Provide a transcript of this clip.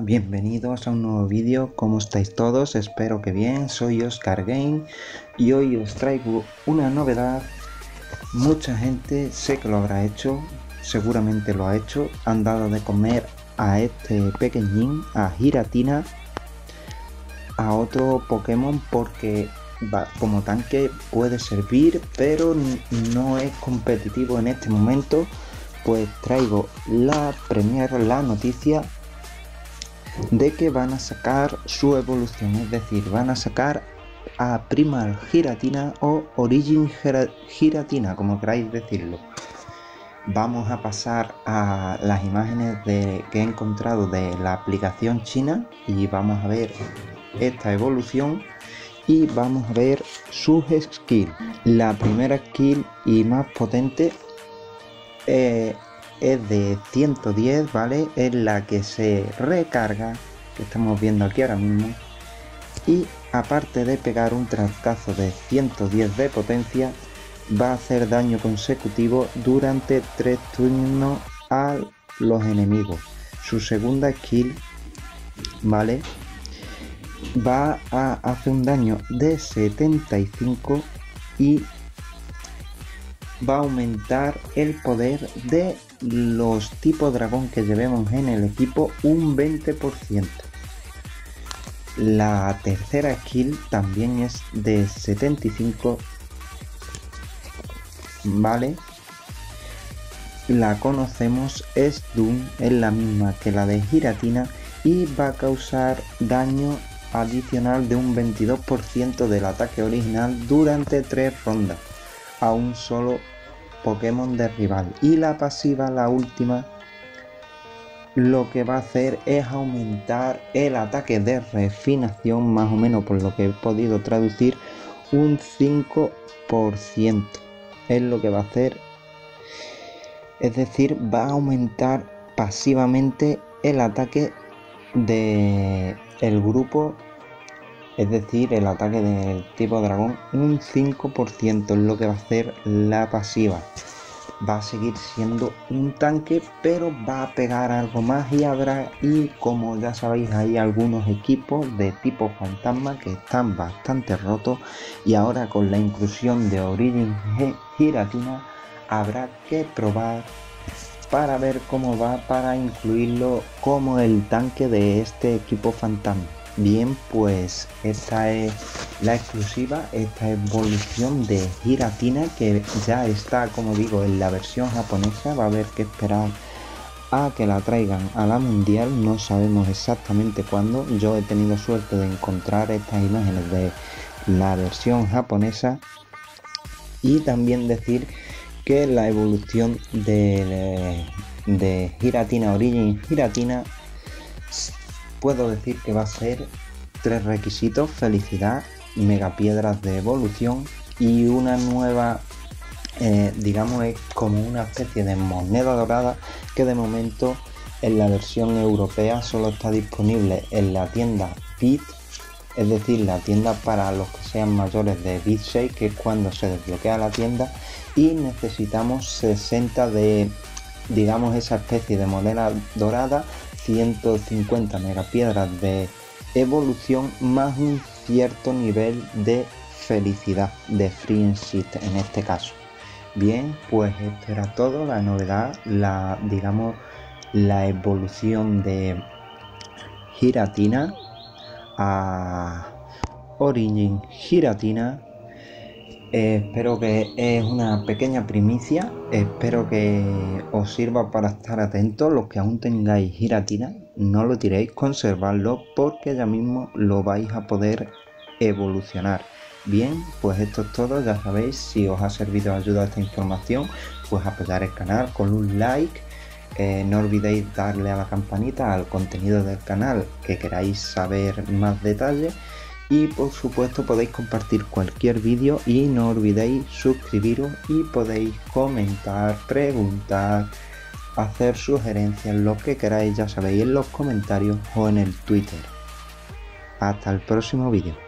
bienvenidos a un nuevo vídeo. ¿Cómo estáis todos? Espero que bien. Soy Oscar Game y hoy os traigo una novedad. Mucha gente sé que lo habrá hecho, seguramente lo ha hecho. Han dado de comer a este pequeñín, a Giratina, a otro Pokémon, porque como tanque puede servir, pero no es competitivo en este momento. Pues traigo la noticia de que van a sacar su evolución, es decir, van a sacar a Primal Giratina o Origin Giratina, como queráis decirlo. Vamos a pasar a las imágenes que he encontrado de la aplicación china y vamos a ver esta evolución y vamos a ver sus skills. La primera skill y más potente es de 110, ¿vale? Es la que se recarga, que estamos viendo aquí ahora mismo, y aparte de pegar un trancazo de 110 de potencia, va a hacer daño consecutivo durante 3 turnos a los enemigos. Su segunda skill, ¿vale?, va a hacer un daño de 75 y va a aumentar el poder de los tipos dragón que llevemos en el equipo un 20%. La tercera skill también es de 75, ¿vale? La conocemos, es Doom, es la misma que la de Giratina y va a causar daño adicional de un 22% del ataque original durante 3 rondas a un solo Pokémon de rival. Y la pasiva, la última, lo que va a hacer es aumentar el ataque de refinación, más o menos por lo que he podido traducir, un 5%. Es lo que va a hacer, es decir, va a aumentar pasivamente el ataque del grupo, es decir, el ataque del tipo dragón, un 5% es lo que va a hacer la pasiva. Va a seguir siendo un tanque, pero va a pegar algo más y como ya sabéis, hay algunos equipos de tipo fantasma que están bastante rotos y ahora con la inclusión de Origin Giratina habrá que probar para ver cómo va, para incluirlo como el tanque de este equipo fantasma. Bien, pues esta es la exclusiva, esta evolución de Giratina, que ya está, como digo, en la versión japonesa. Va a haber que esperar a que la traigan a la mundial, no sabemos exactamente cuándo. Yo he tenido suerte de encontrar estas imágenes de la versión japonesa. Y también decir que la evolución de Giratina, Origin Giratina, puedo decir que va a ser 3 requisitos: felicidad, megapiedras de evolución y una nueva, digamos, es como una especie de moneda dorada que de momento en la versión europea solo está disponible en la tienda Bit, es decir, la tienda para los que sean mayores de BitSafe, que es cuando se desbloquea la tienda, y necesitamos 60 de, digamos, esa especie de moneda dorada, 150 megapiedras de evolución más un cierto nivel de felicidad, de friendship en este caso. Bien, pues esto era todo, la novedad, digamos, la evolución de Giratina a Origin Giratina. Espero que es una pequeña primicia, espero que os sirva para estar atentos. Los que aún tengáis Giratina, no lo tiréis, conservadlo, porque ya mismo lo vais a poder evolucionar. Bien, pues esto es todo. Ya sabéis, si os ha servido de ayuda esta información, pues apoyar el canal con un like. No olvidéis darle a la campanita al contenido del canal que queráis saber más detalles. Y por supuesto podéis compartir cualquier vídeo y no olvidéis suscribiros y podéis comentar, preguntar, hacer sugerencias, lo que queráis, ya sabéis, en los comentarios o en el Twitter. Hasta el próximo vídeo.